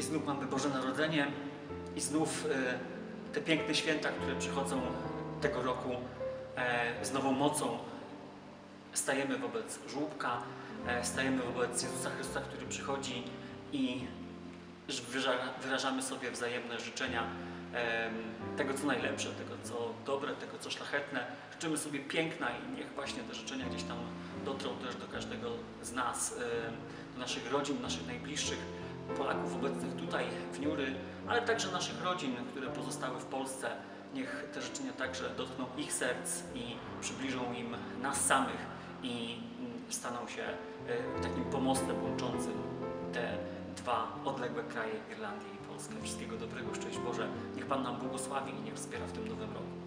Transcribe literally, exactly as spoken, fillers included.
znów mamy Boże Narodzenie i znów e, te piękne święta, które przychodzą tego roku e, z nową mocą. Stajemy wobec żłóbka, e, stajemy wobec Jezusa Chrystusa, który przychodzi i wyrażamy sobie wzajemne życzenia e, tego, co najlepsze, tego, co dobre, tego, co szlachetne. Życzymy sobie piękna i niech właśnie te życzenia gdzieś tam dotrą też do każdego z nas, e, do naszych rodzin, naszych najbliższych, Polaków obecnych tutaj w Niury, ale także naszych rodzin, które pozostały w Polsce. Niech te życzenia także dotkną ich serc i przybliżą im nas samych i staną się takim pomostem łączącym te dwa odległe kraje, Irlandię i Polskę. Wszystkiego dobrego, szczęść Boże. Niech Pan nam błogosławi i niech wspiera w tym nowym roku.